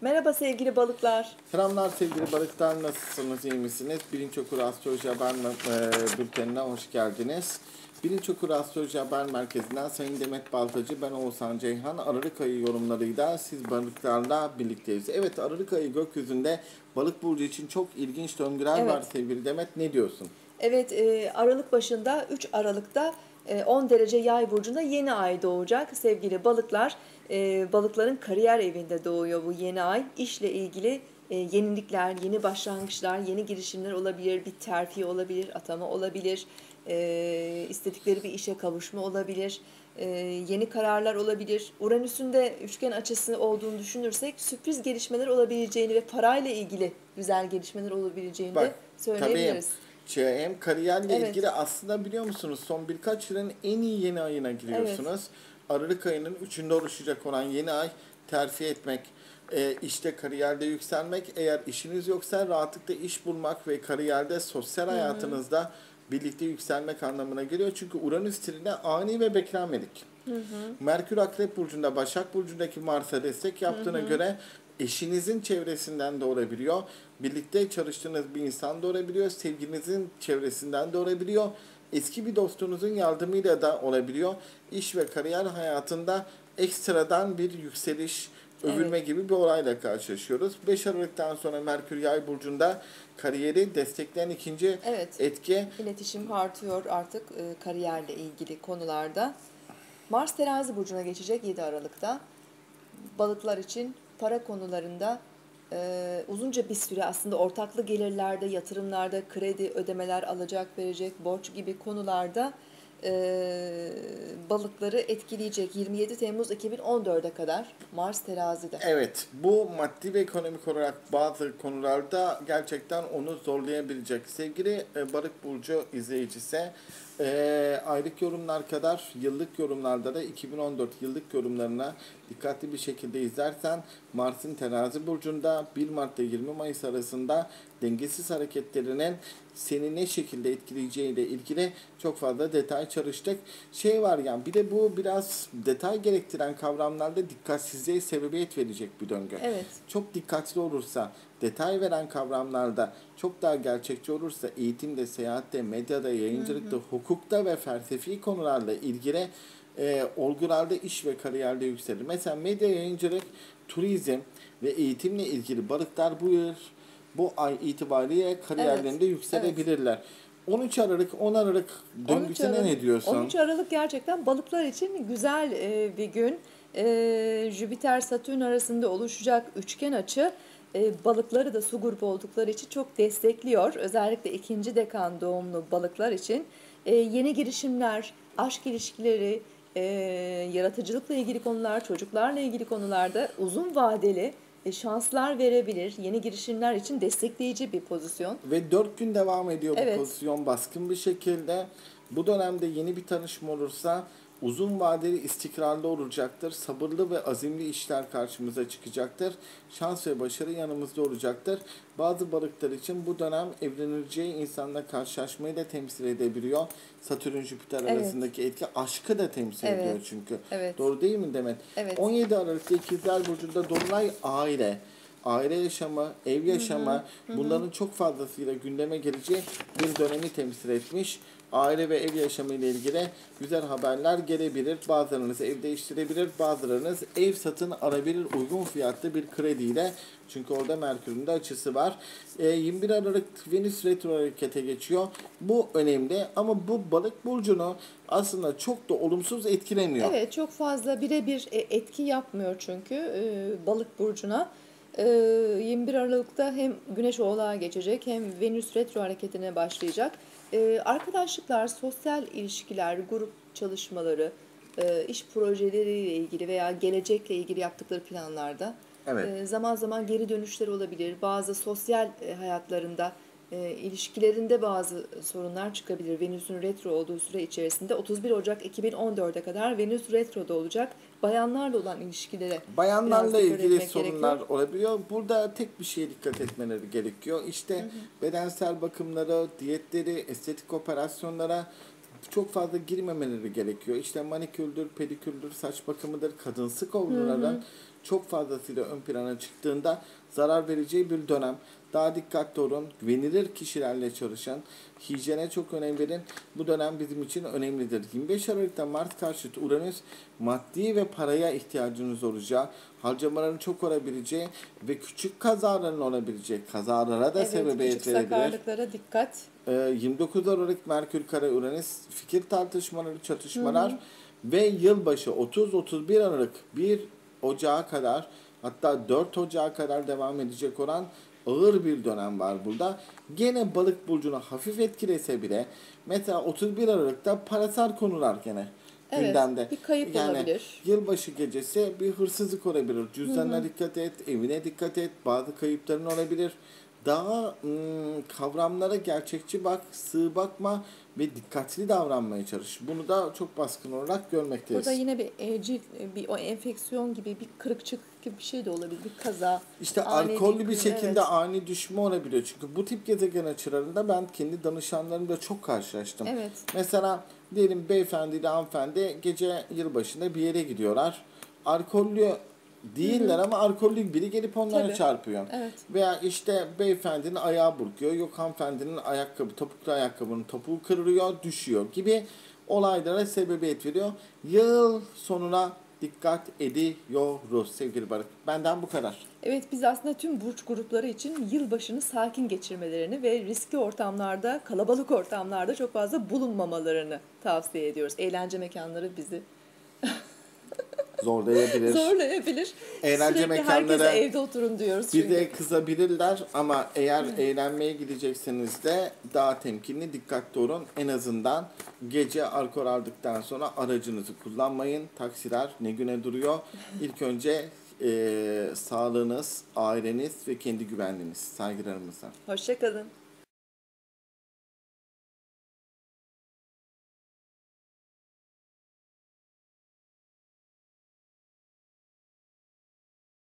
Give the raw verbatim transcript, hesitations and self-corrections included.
Merhaba sevgili balıklar. Selamlar sevgili balıklar, nasılsınız, iyi misiniz? Bilinç Okuru Astroloji Haber e, Bülteni'ne hoş geldiniz. Bilinç Okuru Astroloji Haber Merkezi'nden Sayın Demet Baltacı, ben Oğuzhan Ceyhan. Aralık ayı yorumlarıyla siz balıklarla birlikteyiz. Evet, Aralık ayı gökyüzünde balık burcu için çok ilginç döngüler Evet. var sevgili Demet, ne diyorsun? Evet, e, Aralık başında üç Aralık'ta e, on derece Yay burcunda yeni ay doğacak sevgili balıklar. E, balıkların kariyer evinde doğuyor bu yeni ay. İşle ilgili e, yenilikler, yeni başlangıçlar, yeni girişimler olabilir, bir terfi olabilir, atama olabilir, e, istedikleri bir işe kavuşma olabilir, e, yeni kararlar olabilir. Uranüs'ün de üçgen açısı olduğunu düşünürsek sürpriz gelişmeler olabileceğini ve parayla ilgili güzel gelişmeler olabileceğini de Bak, tabii söyleyebiliriz. şey, hem kariyerle Evet. ilgili aslında biliyor musunuz, son birkaç yılın en iyi yeni ayına giriyorsunuz. Aralık ayının üçünde oluşacak olan yeni ay terfi etmek, e, işte kariyerde yükselmek, eğer işiniz yoksa rahatlıkla iş bulmak ve kariyerde sosyal hayatınızda birlikte yükselmek anlamına geliyor. Çünkü Uranüs trine ani ve beklenmedik. Hı hı. Merkür Akrep Burcu'nda, Başak Burcu'ndaki Mars'a destek yaptığına Hı hı. göre eşinizin çevresinden de olabiliyor. Birlikte çalıştığınız bir insan da olabiliyor. Sevgilinizin çevresinden de olabiliyor. Eski bir dostunuzun yardımıyla da olabiliyor. İş ve kariyer hayatında ekstradan bir yükseliş, övülme Evet. gibi bir olayla karşılaşıyoruz. beş Aralık'tan sonra Merkür Yay Burcu'nda kariyeri destekleyen ikinci Evet. etki. İletişim artıyor artık e, kariyerle ilgili konularda. Mars Terazi burcuna geçecek yedi Aralık'ta. Balıklar için para konularında e, uzunca bir süre aslında ortaklı gelirlerde, yatırımlarda, kredi, ödemeler, alacak, verecek, borç gibi konularda e, balıkları etkileyecek. yirmi yedi Temmuz iki bin on dört'e kadar Mars Terazi'de. Evet, bu maddi ve ekonomik olarak bazı konularda gerçekten onu zorlayabilecek. Sevgili e, Balık Burcu izleyicisi, e, aylık yorumlar kadar yıllık yorumlarda da iki bin on dört yıllık yorumlarına dikkatli bir şekilde izlersen, Mars'ın Terazi Burcu'nda bir Mart ile yirmi Mayıs arasında dengesiz hareketlerinin seni ne şekilde etkileyeceğiyle ilgili çok fazla detay çalıştık. Şey var yani, bir de bu biraz detay gerektiren kavramlarda dikkatsizliğe sebebiyet verecek bir döngü. Evet. Çok dikkatli olursa, detay veren kavramlarda çok daha gerçekçi olursa, eğitimde, seyahatte, medyada, yayıncılıkta, hukukta ve felsefi konularla ilgili e, olgularda iş ve kariyerde yükselir. Mesela medya, yayıncılık, turizm ve eğitimle ilgili balıklar bu yıl, bu ay itibariyle kariyerlerinde Evet. Evet. yükselebilirler. on üç Aralık, on Aralık on üç döngüsüne Aralık, ne diyorsun? on üç Aralık gerçekten balıklar için güzel e, bir gün. E, Jüpiter-Satürn arasında oluşacak üçgen açı e, balıkları da su grubu oldukları için çok destekliyor. Özellikle ikinci dekan doğumlu balıklar için e, yeni girişimler, aşk ilişkileri, e, yaratıcılıkla ilgili konular, çocuklarla ilgili konularda uzun vadeli e, şanslar verebilir. Yeni girişimler için destekleyici bir pozisyon. Ve dört gün devam ediyor bu Evet. pozisyon baskın bir şekilde. Bu dönemde yeni bir tanışma olursa uzun vadeli istikrarlı olacaktır. Sabırlı ve azimli işler karşımıza çıkacaktır. Şans ve başarı yanımızda olacaktır. Bazı balıklar için bu dönem evleneceği insanla karşılaşmayı da temsil edebiliyor. Satürn-Jüpiter Evet. arasındaki etki aşkı da temsil Evet. ediyor çünkü. Evet. Doğru değil mi Demet? Evet. on yedi Aralık'ta İkizler Burcu'nda Dolunay aile, aile yaşamı, ev yaşamı, bunların çok fazlasıyla gündeme geleceği bir dönemi temsil etmiş. Aile ve ev yaşamı ile ilgili güzel haberler gelebilir. Bazılarınız ev değiştirebilir, bazılarınız ev satın alabilir uygun fiyatlı bir krediyle. Çünkü orada Merkür'ün de açısı var. E, yirmi bir Aralık Venüs retro harekete geçiyor. Bu önemli ama bu balık burcunu aslında çok da olumsuz etkilemiyor. Evet, çok fazla birebir e, etki yapmıyor çünkü e, balık burcuna. E, yirmi bir Aralık'ta hem Güneş Oğlak'a geçecek hem Venüs retro hareketine başlayacak. E, arkadaşlıklar, sosyal ilişkiler, grup çalışmaları, e, iş projeleriyle ilgili veya gelecekle ilgili yaptıkları planlarda Evet. e, zaman zaman geri dönüşler olabilir. Bazı sosyal e, hayatlarında, e, ilişkilerinde bazı sorunlar çıkabilir. Venüs'ün retro olduğu süre içerisinde otuz bir Ocak iki bin on dört'e kadar Venüs retroda olacak. Bayanlarla olan ilişkilere biraz Bayanlarla dikkat ilgili etmek sorunlar gerekiyor. olabiliyor. Burada tek bir şeye dikkat etmeleri gerekiyor. İşte bedensel bakımları, diyetleri, estetik operasyonlara çok fazla girmemeleri gerekiyor. İşte manikürdür, pedikürdür, saç bakımıdır, kadınsı konuların çok fazlasıyla ön plana çıktığında zarar vereceği bir dönem. Daha dikkatli olun, güvenilir kişilerle çalışın, hijyene çok önem verin. Bu dönem bizim için önemlidir. yirmi beş Aralık'ta Mars karşıtı Uranüs maddi ve paraya ihtiyacınız olacağı, harcamaların çok olabileceği ve küçük kazaların olabileceği kazalara da Evet, sebebiyet küçük verebilir. sakarlıklara dikkat. Ee, yirmi dokuz Aralık Merkür Kare Uranüs fikir tartışmaları, çatışmalar hı hı. ve yılbaşı otuz otuz bir Aralık bir Ocağı kadar, hatta dört Ocağı kadar devam edecek olan ağır bir dönem var burada. Gene balık burcunu hafif etkilese bile mesela otuz bir Aralık'ta parasal konular gene Evet, gündemde. bir kayıp Yani olabilir. Yılbaşı gecesi bir hırsızlık olabilir. Cüzdanına hı hı. dikkat et, evine dikkat et, bazı kayıpların olabilir. Daha ım, kavramlara gerçekçi bak, sığ bakma ve dikkatli davranmaya çalış. Bunu da çok baskın olarak görmekteyiz. Burada yine bir evcil, bir o enfeksiyon gibi, bir kırıkçık gibi bir şey de olabilir, bir kaza. İşte ani alkollü bir bir- şekilde evet. ani düşme olabiliyor. Çünkü bu tip gezegen açılarında ben kendi danışanlarımla çok karşılaştım. Evet. Mesela diyelim beyefendi ile hanımefendi gece yılbaşında bir yere gidiyorlar. Alkollü değiller ama alkollü biri gelip onlara Tabii. çarpıyor. Evet. Veya işte beyefendinin ayağı burkuyor. Yok hanımefendinin ayakkabı, topuklu ayakkabının topuğu kırılıyor, düşüyor gibi olaylara sebebiyet veriyor. Yıl sonuna dikkat ediyoruz sevgili Barış. Benden bu kadar. Evet, biz aslında tüm burç grupları için yılbaşını sakin geçirmelerini ve riskli ortamlarda, kalabalık ortamlarda çok fazla bulunmamalarını tavsiye ediyoruz. Eğlence mekanları bizi Zorlayabilir. zorlayabilir. Eğlence Sürekli mekanlara herkese evde oturun diyoruz çünkü. bize kızabilirler ama eğer eğlenmeye gidecekseniz de daha temkinli, dikkatli olun. En azından gece alkol aldıktan sonra aracınızı kullanmayın. Taksiler ne güne duruyor. İlk önce e, sağlığınız, aileniz ve kendi güvenliğiniz. Saygılarımızla. Hoşça kalın.